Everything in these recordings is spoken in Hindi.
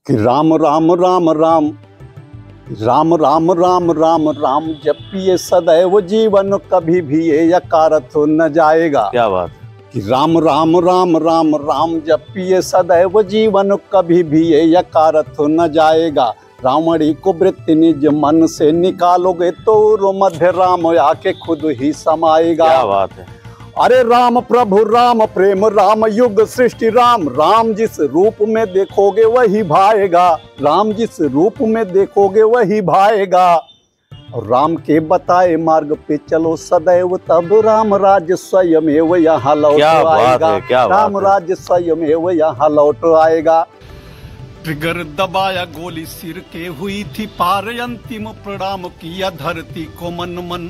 कि राम राम राम राम राम राम राम राम राम जपिए सदैव जीवन, कभी भी ये यकारथ न जाएगा। क्या बात है। कि राम राम राम राम राम जपिए सदैव जीवन, कभी भी ये यकारथ न जाएगा। रावणी को वृत्ति निज मन से निकालोगे तो मध्य राम आके खुद ही समाएगा। क्या बात है। अरे राम प्रभु राम प्रेम राम युग सृष्टि राम, राम जिस रूप में देखोगे वही भाएगा। राम जिस रूप में देखोगे वही भाएगा। और राम के बताए मार्ग पे चलो सदैव, तब राम राज्य स्वयं यहाँ लौट आएगा। राम राज्य स्वयं यहाँ लौट आएगा। ट्रिगर दबाया गोली सिर के हुई थी पार, अंतिम प्रणाम किया धरती को मन मन।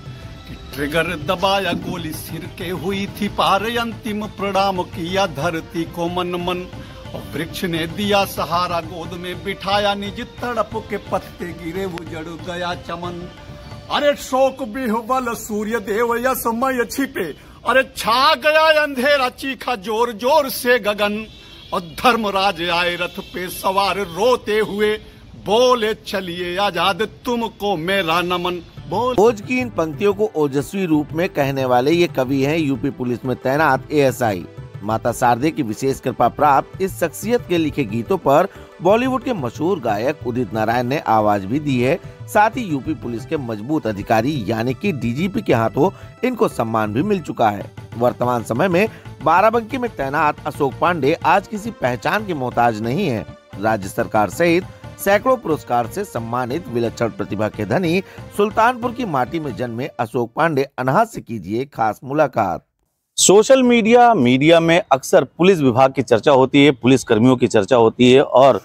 ट्रिगर दबाया गोली सिर के हुई थी पार, अंतिम प्रणाम किया धरती को मन मन। और वृक्ष ने दिया सहारा, गोद में बिठाया निज, तड़प के पत्ते गिरे उजड़ गया चमन। अरे शोक बिहुबल सूर्य देव यसमय छिपे, अरे छा गया अंधेरा चीखा जोर जोर से गगन। और धर्मराज आए रथ पे सवार रोते हुए, बोले चलिए आजाद तुमको मेरा नमन। भोज की इन पंक्तियों को ओजस्वी रूप में कहने वाले ये कवि हैं यूपी पुलिस में तैनात एएसआई। माता शारदे की विशेष कृपा प्राप्त इस शख्सियत के लिखे गीतों पर बॉलीवुड के मशहूर गायक उदित नारायण ने आवाज भी दी है। साथ ही यूपी पुलिस के मजबूत अधिकारी यानी कि डीजीपी के हाथों इनको सम्मान भी मिल चुका है। वर्तमान समय में बाराबंकी में तैनात अशोक पांडे आज किसी पहचान के मोहताज नहीं है। राज्य सरकार सहित सैकड़ों पुरस्कार से सम्मानित विलक्षण प्रतिभा के धनी सुल्तानपुर की माटी में जन्मे अशोक पांडे अनहद से कीजिए खास मुलाकात। सोशल मीडिया में अक्सर पुलिस विभाग की चर्चा होती है, पुलिस कर्मियों की चर्चा होती है और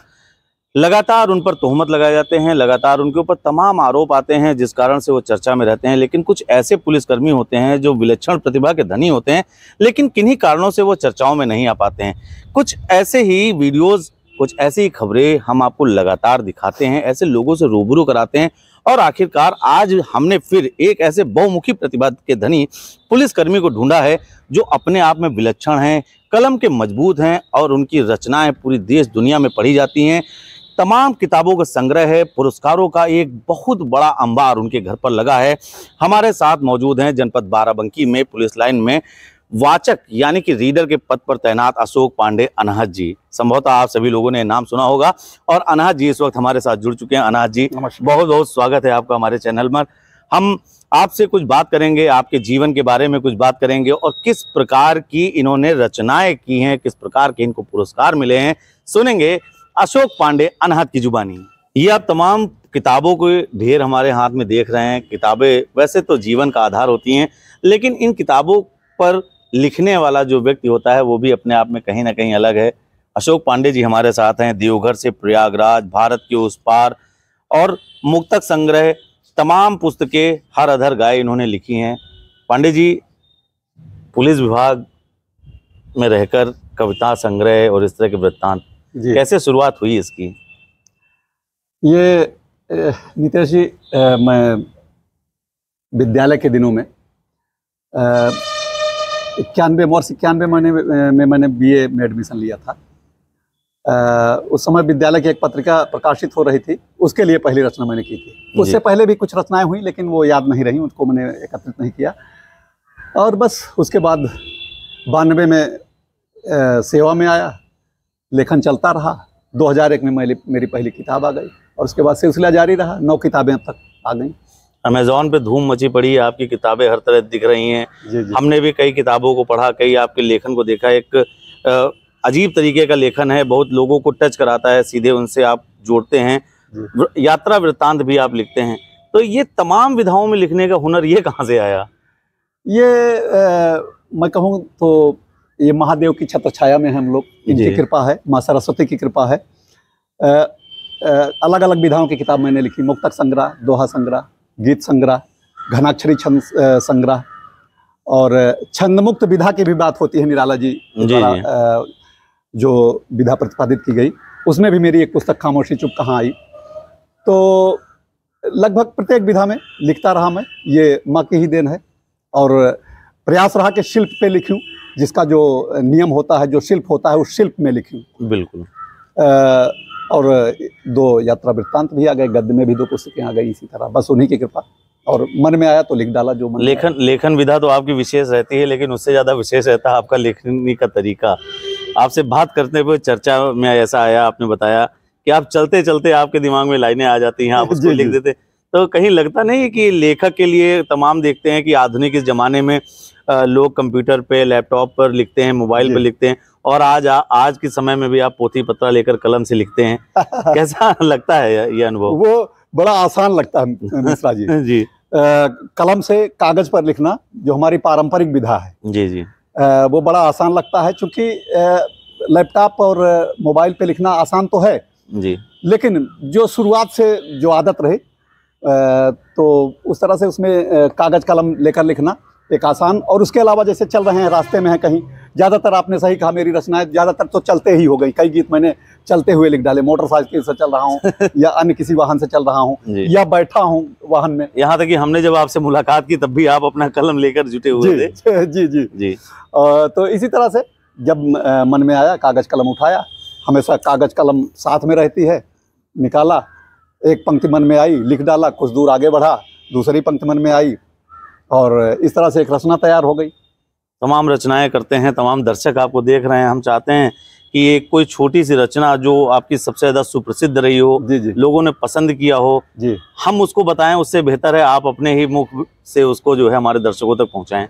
लगातार उन पर तोहमत लगाए जाते हैं, लगातार उनके ऊपर तमाम आरोप आते हैं जिस कारण से वो चर्चा में रहते हैं। लेकिन कुछ ऐसे पुलिसकर्मी होते हैं जो विलक्षण प्रतिभा के धनी होते हैं, लेकिन किन्हीं कारणों से वो चर्चाओं में नहीं आ पाते हैं। कुछ ऐसे ही वीडियोज, कुछ ऐसी ही खबरें हम आपको लगातार दिखाते हैं, ऐसे लोगों से रूबरू कराते हैं और आखिरकार आज हमने फिर एक ऐसे बहुमुखी प्रतिभा के धनी पुलिसकर्मी को ढूंढा है जो अपने आप में विलक्षण हैं, कलम के मजबूत हैं और उनकी रचनाएं पूरी देश दुनिया में पढ़ी जाती हैं। तमाम किताबों का संग्रह है, पुरस्कारों का एक बहुत बड़ा अंबार उनके घर पर लगा है। हमारे साथ मौजूद हैं जनपद बाराबंकी में पुलिस लाइन में वाचक यानी कि रीडर के पद पर तैनात अशोक पांडे अनहद जी। संभवतः आप सभी लोगों ने नाम सुना होगा और अनहद जी इस वक्त हमारे साथ जुड़ चुके हैं। अनहद जी, बहुत बहुत स्वागत है आपका हमारे चैनल पर। हम आपसे कुछ बात करेंगे, आपके जीवन के बारे में कुछ बात करेंगे और किस प्रकार की इन्होंने रचनाएं की हैं, किस प्रकार के इनको पुरस्कार मिले हैं, सुनेंगे अशोक पांडे अनहद की जुबानी। ये आप तमाम किताबों के ढेर हमारे हाथ में देख रहे हैं। किताबें वैसे तो जीवन का आधार होती हैं, लेकिन इन किताबों पर लिखने वाला जो व्यक्ति होता है वो भी अपने आप में कहीं ना कहीं अलग है। अशोक पांडे जी हमारे साथ हैं। देवघर से प्रयागराज, भारत के उस पार और मुक्तक संग्रह, तमाम पुस्तकें हर अधर गाय इन्होंने लिखी हैं। पांडे जी, पुलिस विभाग में रहकर कविता संग्रह और इस तरह के वृत्तांत, कैसे शुरुआत हुई इसकी? ये नितेश जी, मैं विद्यालय के दिनों में 91 में मैंने बीए में एडमिशन लिया था। उस समय विद्यालय की एक पत्रिका प्रकाशित हो रही थी, उसके लिए पहली रचना मैंने की थी। उससे पहले भी कुछ रचनाएं हुई लेकिन वो याद नहीं रही, उसको मैंने एकत्रित नहीं किया। और बस उसके बाद 92 में सेवा में आया, लेखन चलता रहा। 2001 में मेरी पहली किताब आ गई और उसके बाद सिलसिला जारी रहा। 9 किताबें अब तक आ गई। अमेज़न पे धूम मची पड़ी है, आपकी किताबें हर तरह दिख रही हैं। जी। हमने भी कई किताबों को पढ़ा, कई आपके लेखन को देखा। एक अजीब तरीके का लेखन है, बहुत लोगों को टच कराता है, सीधे उनसे आप जोड़ते हैं। यात्रा वृत्तांत भी आप लिखते हैं। तो ये तमाम विधाओं में लिखने का हुनर ये कहाँ से आया? ये मैं कहूँ तो ये महादेव की छत्र छाया में हम लोग, इनकी कृपा है, माँ सरस्वती की कृपा है। अलग अलग विधाओं की किताब मैंने लिखी। मुक्तक संग्रह, दोहा संग्रह, गीत संग्रह, घनाक्षरी छंद संग्रह और छंद मुक्त विधा की भी बात होती है निराला जी द्वारा जो विधा प्रतिपादित की गई, उसमें भी मेरी एक पुस्तक खामोशी चुप कहाँ आई। तो लगभग प्रत्येक विधा में लिखता रहा मैं, ये माँ की ही देन है। और प्रयास रहा कि शिल्प पे लिखूं, जिसका जो नियम होता है, जो शिल्प होता है उस शिल्प में लिखूं। बिल्कुल। और 2 यात्रा वृत्तांत भी आ गए, गद्य में भी 2 पुस्तकें आ गई इसी तरह, बस उन्हीं की कृपा। और मन में आया तो लिख डाला जो मन में लेखन विधा तो आपकी विशेष रहती है, लेकिन उससे ज्यादा विशेष रहता है आपका लेखनी का तरीका। आपसे बात करते हुए चर्चा में ऐसा आया, आपने बताया कि आप चलते चलते आपके दिमाग में लाइनें आ जाती हैं, आप उसको लिख देते। तो कहीं लगता नहीं है कि लेखक के लिए, तमाम देखते हैं कि आधुनिक इस जमाने में लोग कंप्यूटर पे, लैपटॉप पर लिखते हैं, मोबाइल पे लिखते हैं, और आज के समय में भी आप पोथी पत्रा लेकर कलम से लिखते हैं। कैसा लगता है ये अनुभव? वो बड़ा आसान लगता है मिश्रा जी। जी। कलम से कागज पर लिखना जो हमारी पारंपरिक विधा है, जी जी, वो बड़ा आसान लगता है, क्योंकि लैपटॉप और मोबाइल पे लिखना आसान तो है जी, लेकिन जो शुरुआत से जो आदत रही तो उस तरह से उसमें कागज कलम लेकर लिखना एक आसान। और उसके अलावा जैसे चल रहे हैं, रास्ते में हैं कहीं, ज़्यादातर आपने सही कहा, मेरी रचनाएं ज़्यादातर तो चलते ही हो गई। कई गीत मैंने चलते हुए लिख डाले, मोटरसाइकिल से चल रहा हूँ या अन्य किसी वाहन से चल रहा हूँ या बैठा हूँ वाहन में। यहाँ तक कि हमने जब आपसे मुलाकात की तब भी आप अपना कलम लेकर जुटे हुए थे। जी जी जी। तो इसी तरह से जब मन में आया, कागज कलम उठाया, हमेशा कागज कलम साथ में रहती है, निकाला, एक पंक्ति मन में आई, लिख डाला, कुछ दूर आगे बढ़ा, दूसरी पंक्ति मन में आई, और इस तरह से एक रचना तैयार हो गई। तमाम रचनाएं करते हैं, तमाम दर्शक आपको देख रहे हैं। हम चाहते हैं कि एक कोई छोटी सी रचना जो आपकी सबसे ज़्यादा सुप्रसिद्ध रही हो, जी जी, लोगों ने पसंद किया हो, जी, हम उसको बताएं। उससे बेहतर है आप अपने ही मुख से उसको जो है हमारे दर्शकों तक पहुंचाएं।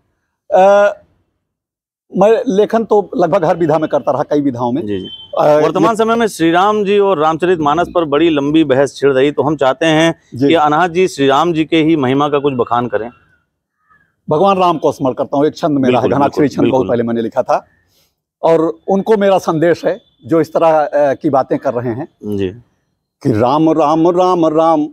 मैं लेखन तो लगभग हर विधा में करता रहा, कई विधाओं में। जी जी। वर्तमान समय में श्री राम जी और रामचरितमानस पर बड़ी लंबी बहस छिड़ रही, तो हम चाहते हैं कि अनाहत जी श्री राम जी के ही महिमा का कुछ बखान करें। भगवान राम को स्मरण करता हूँ, एक छंद मेरा है, घनाक्षरी छंद बहुत पहले मैंने लिखा था, और उनको मेरा संदेश है जो इस तरह की बातें कर रहे हैं जी, कि राम राम राम राम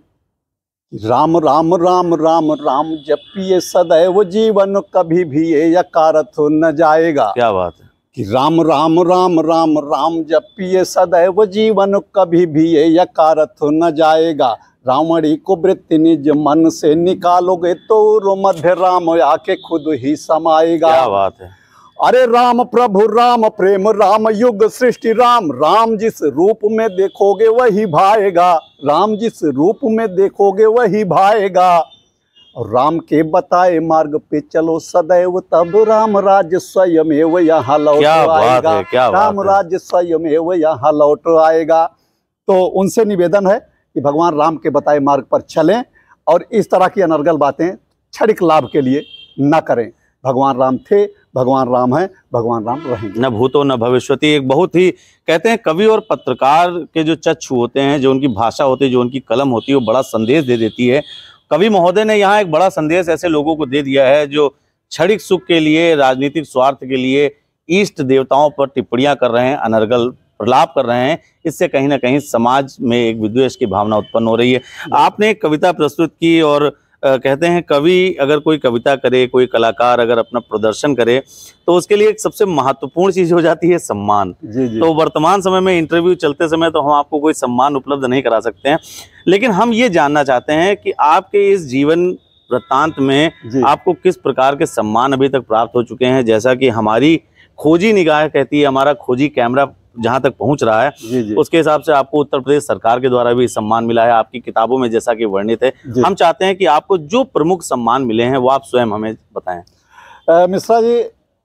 राम राम राम राम राम जपिए सदैव जीवन, कभी भी ये यकारथ न जाएगा। क्या बात है कि राम राम राम राम राम जपिए सदैव जीवन, कभी भी ये यकारथ न जाएगा। रावणी को वृत्ति निज मन से निकालोगे तो मध्य राम आके खुद ही समाएगा। क्या बात है। अरे राम प्रभु राम प्रेम राम युग सृष्टि राम, राम जिस रूप में देखोगे वही भाएगा, राम जिस रूप में देखोगे वही भाएगा। और राम के बताए मार्ग पे चलो सदैव, तब राम राज्य स्वयं यहाँ लौट आएगा। राम राज्य स्वयं यहाँ लौट आएगा। तो उनसे निवेदन है कि भगवान राम के बताए मार्ग पर चलें और इस तरह की अनर्गल बातें क्षणिक लाभ के लिए न करें। भगवान राम थे, भगवान राम हैं, भगवान राम रहेंगे। न भूतो न भविष्यति। एक बहुत ही, कहते हैं कवि और पत्रकार के जो चक्षु होते हैं, जो उनकी भाषा होती है, जो उनकी कलम होती है, वो बड़ा संदेश दे देती है। कवि महोदय ने यहाँ एक बड़ा संदेश ऐसे लोगों को दे दिया है जो क्षणिक सुख के लिए, राजनीतिक स्वार्थ के लिए इष्ट देवताओं पर टिप्पणियां कर रहे हैं, अनर्गल प्रलाप कर रहे हैं। इससे कहीं ना कहीं समाज में एक विद्वेष की भावना उत्पन्न हो रही है। आपने एक कविता प्रस्तुत की और कहते हैं कवि अगर कोई कविता करे, कोई कलाकार अगर अपना प्रदर्शन करे, तो उसके लिए एक सबसे महत्वपूर्ण चीज हो जाती है सम्मान। जी जी। तो वर्तमान समय में इंटरव्यू चलते समय तो हम आपको कोई सम्मान उपलब्ध नहीं करा सकते हैं, लेकिन हम ये जानना चाहते हैं कि आपके इस जीवन वृत्तांत में आपको किस प्रकार के सम्मान अभी तक प्राप्त हो चुके हैं। जैसा कि हमारी खोजी निगाह कहती है, हमारा खोजी कैमरा जहां तक पहुंच रहा है, उसके हिसाब से आपको उत्तर प्रदेश सरकार के द्वारा भी सम्मान मिला है, आपकी किताबों में जैसा कि वर्णित है। हम चाहते हैं कि आपको जो प्रमुख सम्मान मिले हैं वो आप स्वयं हमें बताएं। मिश्रा जी,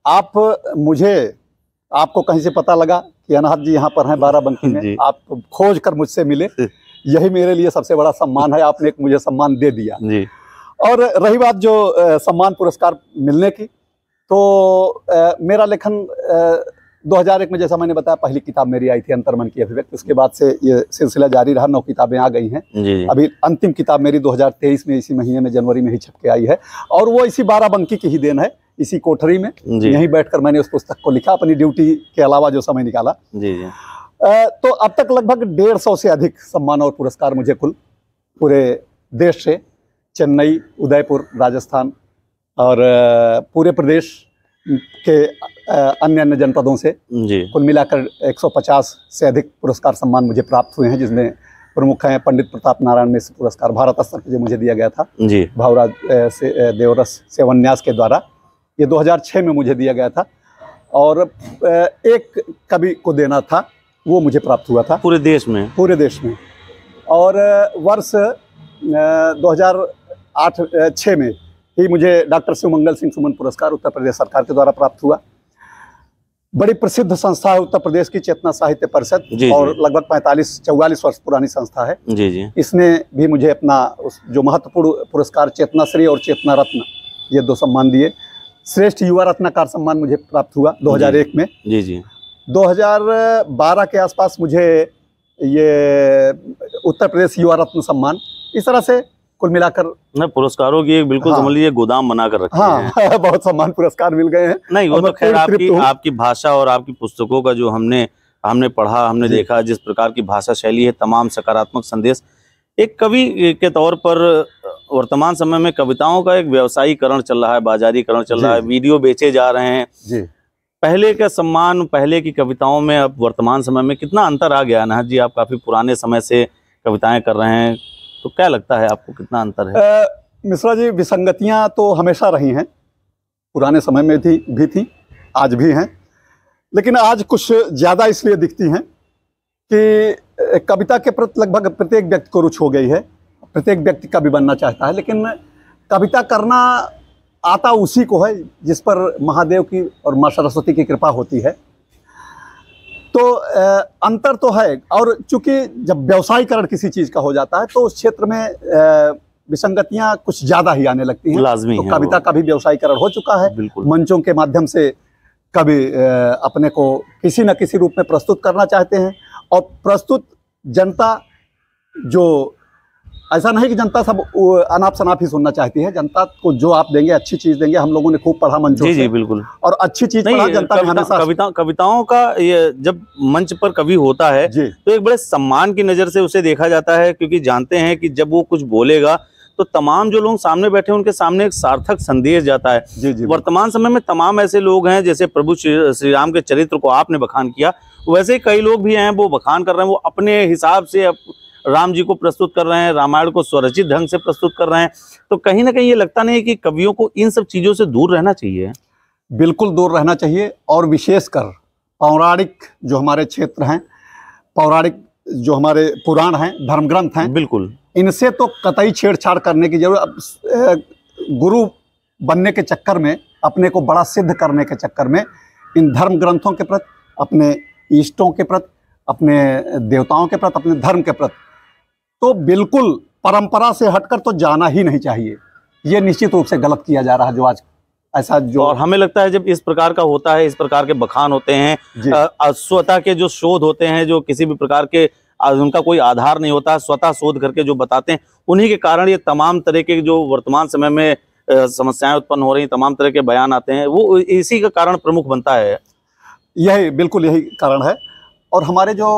आपको कहीं से पता लगा कि अनाहत जी यहाँ पर हैं बाराबंकी में, आप खोज कर मुझसे मिले, यही मेरे लिए सबसे बड़ा सम्मान है। आपने एक मुझे सम्मान दे दिया जी। और रही बात जो सम्मान पुरस्कार मिलने की, तो मेरा लेखन 2001 में, जैसा मैंने बताया, पहली किताब मेरी आई थी अंतर्मन की अभिव्यक्ति। उसके बाद से ये सिलसिला जारी रहा, 9 किताबें आ गई हैं। अभी अंतिम किताब मेरी 2023 में, इसी महीने में, जनवरी में ही छप के आई है, और वो इसी बाराबंकी की ही देन है। इसी कोठरी में यहीं बैठकर मैंने उस पुस्तक को लिखा, अपनी ड्यूटी के अलावा जो समय निकाला। तो अब तक लगभग 150 से अधिक सम्मान और पुरस्कार मुझे कुल पूरे देश से, चेन्नई, उदयपुर, राजस्थान और पूरे प्रदेश के अन्य अन्य जनपदों से कुल मिलाकर 150 से अधिक पुरस्कार सम्मान मुझे प्राप्त हुए हैं, जिसमें प्रमुख हैं पंडित प्रताप नारायण मिश्र पुरस्कार, भारत स्तर पर जो मुझे दिया गया था भावराज से देवरस सेवन्यास के द्वारा, ये 2006 में मुझे दिया गया था। और एक कवि को देना था वो मुझे प्राप्त हुआ था पूरे देश में? पूरे देश में। और वर्ष 2008-06 में ही मुझे डॉक्टर शिवमंगल सिंह सुमन पुरस्कार उत्तर प्रदेश सरकार के द्वारा प्राप्त हुआ। बड़ी प्रसिद्ध संस्था है उत्तर प्रदेश की चेतना साहित्य परिषद, और लगभग 45-44 वर्ष पुरानी संस्था है। जी जी। इसने भी मुझे अपना जो महत्वपूर्ण पुरस्कार चेतना श्री और चेतना रत्न, ये 2 सम्मान दिए। श्रेष्ठ युवा रत्नाकार सम्मान मुझे प्राप्त हुआ 2001 में। जी जी। 2012 के आसपास मुझे ये उत्तर प्रदेश युवा रत्न सम्मान, इस तरह से कुल मिलाकर पुरस्कारों की एक बिल्कुल समझ लीजिए गोदाम बनाकर रखे हैं। बहुत सम्मान पुरस्कार मिल गए हैं। नहीं, वो तो खैर आपकी भाषा और आपकी पुस्तकों का जो हमने पढ़ा, हमने देखा जिस प्रकार की भाषा शैली है, तमाम सकारात्मक संदेश। एक कवि के तौर पर वर्तमान समय में कविताओं का एक व्यवसायीकरण चल रहा है, बाजारीकरण चल रहा है, वीडियो बेचे जा रहे हैं जी। पहले का सम्मान, पहले की कविताओं में अब वर्तमान समय में कितना अंतर आ गया? अनाहत जी, आप काफी पुराने समय से कविताएं कर रहे हैं, तो क्या लगता है आपको कितना अंतर है? मिश्रा जी, विसंगतियां तो हमेशा रही हैं, पुराने समय में भी थी, आज भी हैं, लेकिन आज कुछ ज़्यादा इसलिए दिखती हैं कि कविता के प्रति लगभग प्रत्येक व्यक्ति को रुचि हो गई है। प्रत्येक व्यक्ति कवि बनना चाहता है, लेकिन कविता करना आता उसी को है जिस पर महादेव की और माँ सरस्वती की कृपा होती है। तो अंतर तो है, और चूंकि जब व्यवसायीकरण किसी चीज़ का हो जाता है तो उस क्षेत्र में विसंगतियां कुछ ज़्यादा ही आने लगती हैं। लाजमी तो है, कविता का भी व्यवसायीकरण हो चुका है। मंचों के माध्यम से कवि अपने को किसी न किसी रूप में प्रस्तुत करना चाहते हैं, और प्रस्तुत जनता, जो ऐसा नहीं कि जनता सब अनाप शनाप ही सुनना चाहती है। जनता को जो आप देंगे, अच्छी चीज़ देंगे। हम लोगों ने खूब पढ़ा मंचों से। जी बिल्कुल। और अच्छी चीज़ पढ़ा जनता ने हमेशा। कविताओं का ये जब मंच पर कवि होता है तो एक बड़े सम्मान की नज़र से उसे देखा जाता है, क्योंकि जानते हैं कि जब वो कुछ बोलेगा तो तमाम जो लोग सामने बैठे हैं उनके सामने एक सार्थक संदेश जाता है। जी। वर्तमान समय में तमाम ऐसे लोग हैं, जैसे प्रभु श्री राम के चरित्र को आपने बखान किया, वैसे ही कई लोग भी हैं वो बखान कर रहे हैं, वो अपने हिसाब से राम जी को प्रस्तुत कर रहे हैं, रामायण को स्वरचित ढंग से प्रस्तुत कर रहे हैं। तो कहीं ना कहीं ये लगता नहीं है कि कवियों को इन सब चीज़ों से दूर रहना चाहिए? बिल्कुल दूर रहना चाहिए, और विशेषकर पौराणिक जो हमारे क्षेत्र हैं, पौराणिक जो हमारे पुराण हैं, धर्म ग्रंथ हैं, बिल्कुल इनसे तो कतई छेड़छाड़ करने की जरूरत। गुरु बनने के चक्कर में, अपने को बड़ा सिद्ध करने के चक्कर में इन धर्म ग्रंथों के प्रति, अपने इष्टों के प्रति, अपने देवताओं के प्रति, अपने धर्म के प्रति तो बिल्कुल परंपरा से हटकर तो जाना ही नहीं चाहिए। ये निश्चित रूप से गलत किया जा रहा है जो आज ऐसा जो। और हमें लगता है जब इस प्रकार का होता है, इस प्रकार के बखान होते हैं, स्वतः के जो शोध होते हैं, जो किसी भी प्रकार के उनका कोई आधार नहीं होता, स्वतः शोध करके जो बताते हैं, उन्हीं के कारण ये तमाम तरह के जो वर्तमान समय में समस्याएं उत्पन्न हो रही, तमाम तरह के बयान आते हैं, वो इसी का कारण प्रमुख बनता है। यही बिल्कुल यही कारण है। और हमारे जो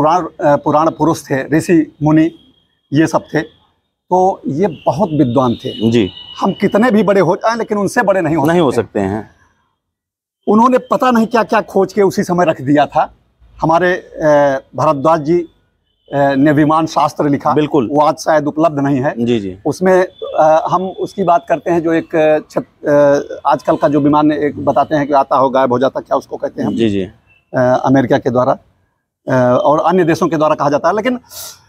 पुराण पुरुष थे, ऋषि मुनि, ये सब थे, तो ये बहुत विद्वान थे जी। हम कितने भी बड़े हो जाएं, लेकिन उनसे बड़े नहीं हो सकते हैं। उन्होंने पता नहीं क्या क्या खोज के उसी समय रख दिया था। हमारे भारद्वाज जी ने विमान शास्त्र लिखा, बिल्कुल, वो आज शायद उपलब्ध नहीं है जी जी। उसमें हम उसकी बात करते हैं, जो एक आजकल का जो विमान एक बताते हैं कि आता हो गायब हो जाता, क्या उसको कहते हैं जी जी, अमेरिका के द्वारा और अन्य देशों के द्वारा कहा जाता है। लेकिन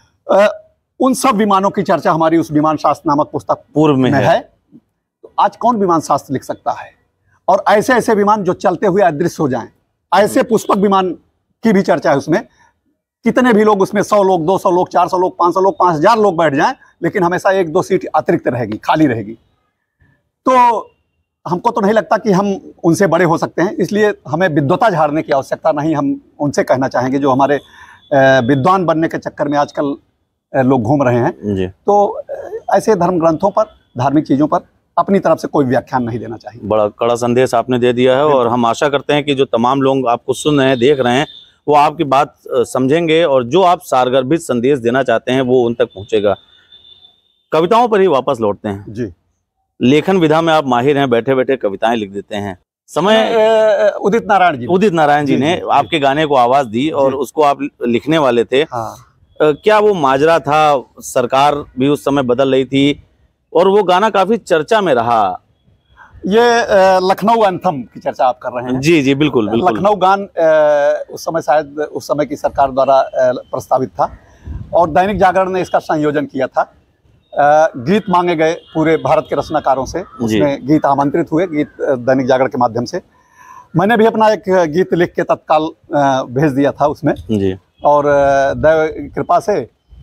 उन सब विमानों की चर्चा हमारी उस विमान शास्त्र नामक पुस्तक पूर्व में है। तो आज कौन विमान शास्त्र लिख सकता है? और ऐसे ऐसे विमान जो चलते हुए अदृश्य हो जाएं, ऐसे पुष्पक विमान की भी चर्चा है उसमें। कितने भी लोग उसमें 100 लोग, 200 लोग, 400 लोग, 500 लोग, 5000 लोग बैठ जाएं, लेकिन हमेशा 1-2 सीट अतिरिक्त रहेगी, खाली रहेगी। तो हमको तो नहीं लगता कि हम उनसे बड़े हो सकते हैं, इसलिए हमें विद्वता झाड़ने की आवश्यकता नहीं। हम उनसे कहना चाहेंगे जो हमारे विद्वान बनने के चक्कर में आजकल लोग घूम रहे हैं जी। तो ऐसे धर्म ग्रंथों पर, धार्मिक चीज़ों पर अपनी तरफ से कोई व्याख्यान नहीं देना चाहिए। बड़ा कड़ा संदेश आपने दे दिया है, और हम आशा करते हैं कि जो तमाम लोग आपको सुन रहे हैं, देख रहे हैं, वो आपकी बात समझेंगे, और जो आप सारगर्भित संदेश देना चाहते हैं वो उन तक पहुँचेगा। कविताओं पर ही वापस लौटते हैं जी। लेखन विधा में आप माहिर हैं, बैठे बैठे कविताएं लिख देते हैं। समय उदित नारायण जी ने आपके गाने को आवाज दी, और उसको आप लिखने वाले थे। क्या वो माजरा था? सरकार भी उस समय बदल रही थी और वो गाना काफी चर्चा में रहा। ये लखनऊ एंथम की चर्चा आप कर रहे हैं। जी जी बिल्कुल बिल्कुल। लखनऊ गान उस समय शायद उस समय की सरकार द्वारा प्रस्तावित था और दैनिक जागरण ने इसका संयोजन किया था। गीत मांगे गए पूरे भारत के रचनाकारों से, उसमें गीत आमंत्रित हुए, गीत दैनिक जागरण के माध्यम से। मैंने भी अपना एक गीत लिख के तत्काल भेज दिया था उसमें जी। और दैव कृपा से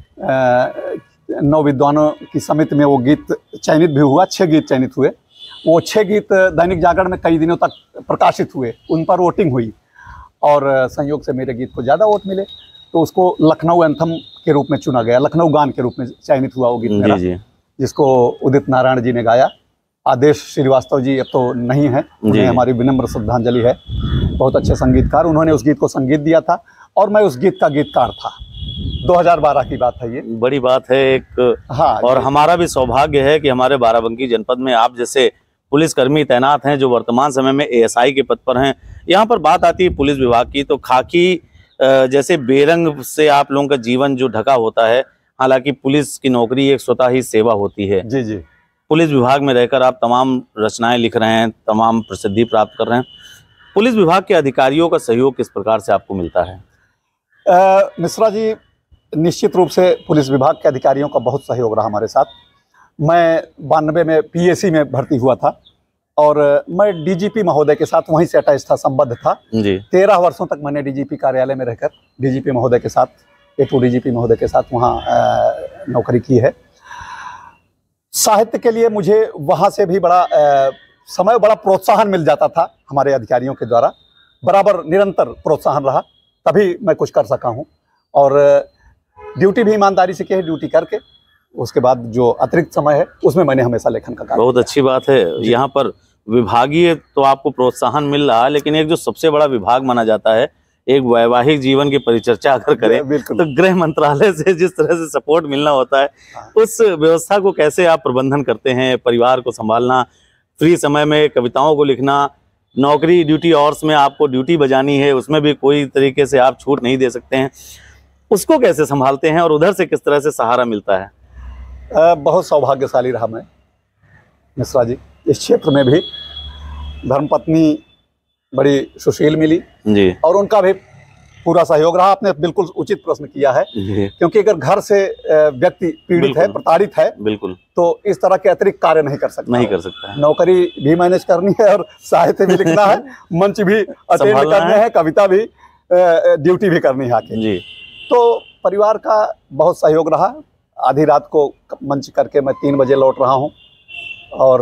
9 विद्वानों की समिति में वो गीत चयनित भी हुआ। 6 गीत चयनित हुए। वो 6 गीत दैनिक जागरण में कई दिनों तक प्रकाशित हुए, उन पर वोटिंग हुई और संयोग से मेरे गीत को ज़्यादा वोट मिले, तो उसको लखनऊ एंथम के रूप में चुना गया, लखनऊ गान के रूप में चयनित हुआ वो गीत मेरा, जिसको उदित नारायण जी ने गाया। आदेश श्रीवास्तव जी अब तो नहीं है, उन्हें हमारी विनम्र श्रद्धांजलि है। बहुत अच्छे संगीतकार, उन्होंने उस गीत को संगीत दिया था और मैं उस गीत का गीतकार था। 2012 की बात है ये। बड़ी बात है एक। हाँ, और हमारा भी सौभाग्य है कि हमारे बाराबंकी जनपद में आप जैसे पुलिसकर्मी तैनात हैं जो वर्तमान समय में एएसआई के पद पर हैं। यहाँ पर बात आती है पुलिस विभाग की, तो खाकी जैसे बेरंग से आप लोगों का जीवन जो ढका होता है, हालांकि पुलिस की नौकरी एक स्वतः ही सेवा होती है। जी जी। पुलिस विभाग में रहकर आप तमाम रचनाएं लिख रहे हैं, तमाम प्रसिद्धि प्राप्त कर रहे हैं। पुलिस विभाग के अधिकारियों का सहयोग किस प्रकार से आपको मिलता है? मिश्रा जी, निश्चित रूप से पुलिस विभाग के अधिकारियों का बहुत सहयोग रहा हमारे साथ। मैं 92 में पीएसी में भर्ती हुआ था और मैं डीजीपी महोदय के साथ वहीं से अटैच था, संबद्ध था जी। 13 वर्षों तक मैंने डीजीपी कार्यालय में रहकर डीजीपी महोदय के साथ, A2 डीजीपी महोदय के साथ वहाँ नौकरी की है। साहित्य के लिए मुझे वहाँ से भी बड़ा बड़ा प्रोत्साहन मिल जाता था हमारे अधिकारियों के द्वारा, बराबर निरंतर प्रोत्साहन रहा, तभी मैं कुछ कर सका हूँ। और ड्यूटी भी ईमानदारी से की है, ड्यूटी करके उसके बाद जो अतिरिक्त समय है उसमें मैंने हमेशा लेखन का काम। बहुत अच्छी बात है। यहाँ पर विभागीय तो आपको प्रोत्साहन मिल रहा है, लेकिन एक जो सबसे बड़ा विभाग माना जाता है, एक वैवाहिक जीवन की परिचर्चा अगर करें तो गृह मंत्रालय से जिस तरह से सपोर्ट मिलना होता है, उस व्यवस्था को कैसे आप प्रबंधन करते हैं? परिवार को संभालना, फ्री समय में कविताओं को लिखना, नौकरी ड्यूटी आवर्स में आपको ड्यूटी बजानी है, उसमें भी कोई तरीके से आप छूट नहीं दे सकते हैं, उसको कैसे संभालते हैं और उधर से किस तरह से सहारा मिलता है? बहुत सौभाग्यशाली रहा मैं मिश्रा जी। इस क्षेत्र में भी धर्मपत्नी बड़ी सुशील मिली जी, और उनका भी पूरा सहयोग रहा। आपने बिल्कुल उचित प्रश्न किया है, क्योंकि अगर घर से व्यक्ति पीड़ित है, प्रताड़ित है, बिल्कुल, तो इस तरह के अतिरिक्त कार्य नहीं कर सकता है। नौकरी भी मैनेज करनी है और साहित्य भी लिखना है, मंच भी अटेंड करने हैं, कविता भी, ड्यूटी भी करनी है आके जी। तो परिवार का बहुत सहयोग रहा। आधी रात को मंच करके मैं 3 बजे लौट रहा हूँ और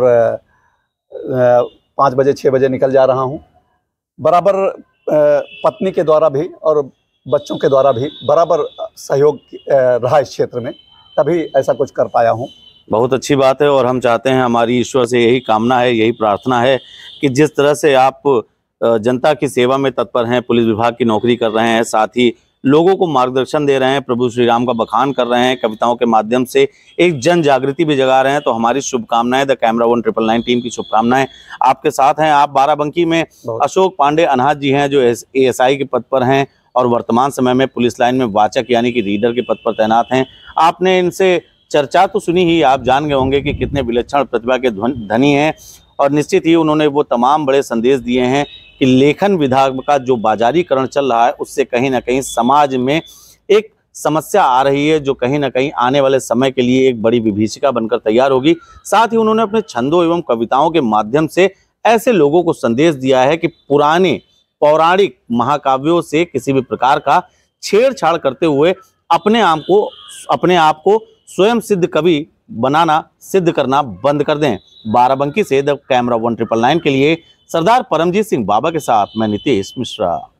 5 बजे 6 बजे निकल जा रहा हूँ। बराबर पत्नी के द्वारा भी और बच्चों के द्वारा भी बराबर सहयोग रहा इस क्षेत्र में, तभी ऐसा कुछ कर पाया हूँ। बहुत अच्छी बात है और हम चाहते हैं, हमारी ईश्वर से यही कामना है, यही प्रार्थना है कि जिस तरह से आप जनता की सेवा में तत्पर हैं, पुलिस विभाग की नौकरी कर रहे हैं, साथ ही लोगों को मार्गदर्शन दे रहे हैं, प्रभु श्री राम का बखान कर रहे हैं, कविताओं के माध्यम से एक जन जागृति भी जगा रहे हैं, तो हमारी शुभकामनाएं, द कैमरा 199 टीम की शुभकामनाएं आपके साथ हैं। आप बाराबंकी में अशोक पांडे अनहद जी हैं जो एएसआई के पद पर हैं और वर्तमान समय में पुलिस लाइन में वाचक यानी कि रीडर के पद पर तैनात हैं। आपने इनसे चर्चा तो सुनी ही, आप जान गए होंगे कि कितने विलक्षण प्रतिभा के धनी हैं और निश्चित ही उन्होंने वो तमाम बड़े संदेश दिए हैं कि लेखन विभाग का जो बाजारीकरण चल रहा है उससे कहीं ना कहीं समाज में एक समस्या आ रही है, जो कहीं ना कहीं आने वाले समय के लिए एक बड़ी विभीषिका बनकर तैयार होगी। साथ ही उन्होंने अपने छंदों एवं कविताओं के माध्यम से ऐसे लोगों को संदेश दिया है कि पुराने पौराणिक महाकाव्यों से किसी भी प्रकार का छेड़छाड़ करते हुए अपने आप को स्वयं सिद्ध कवि बनाना, सिद्ध करना बंद कर दें। बाराबंकी से द कैमरा 199 के लिए सरदार परमजीत सिंह बाबा के साथ मैं नितेश मिश्रा।